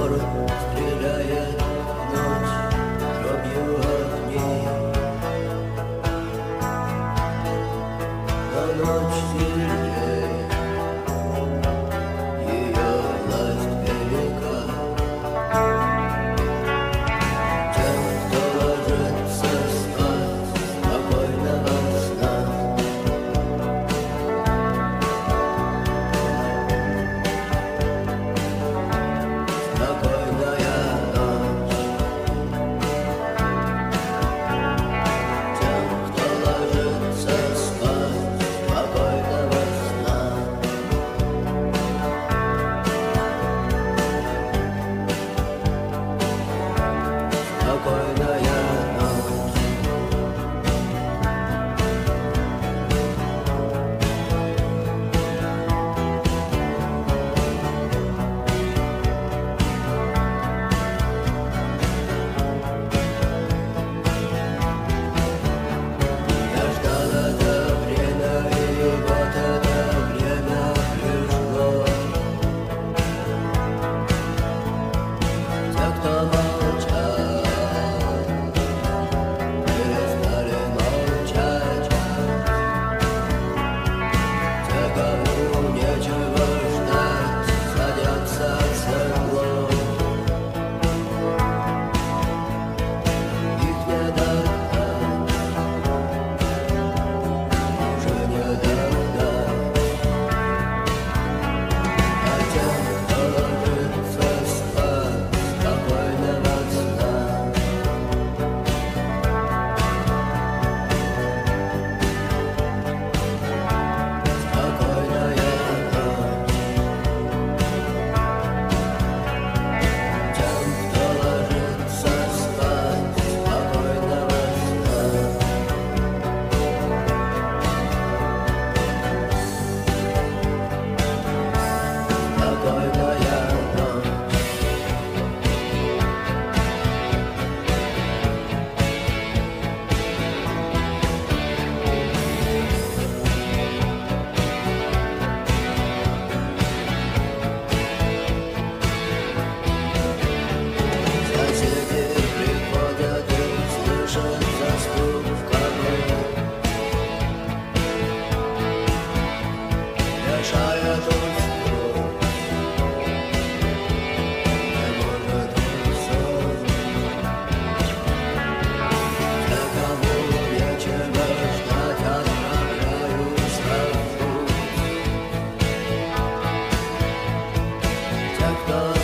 город стреляет в ночь дробью огней. Но ночь сильней, ее власть велика. Тем, кто ложится спать, спокойного сна. Спокойная ночь. Тем, кто ложится спать, спокойного сна. Спокойная ночь. Я ждал это время, и вот это время пришло. Те, кто молчал, перестали молчать. Те, кому нечего ждать, садятся в седло. Их не догнать, уже не догнать. А тем, кто ложится спать, спокойного сна. Спокойная ночь. Тем, кто ложится спать, спокойного сна. Спокойная ночь. Соседи приходят и слышат стук в копыт. Мешает уснуть, не может уснуть. Те, кому нечего ждать, отправляются в путь. Те, кто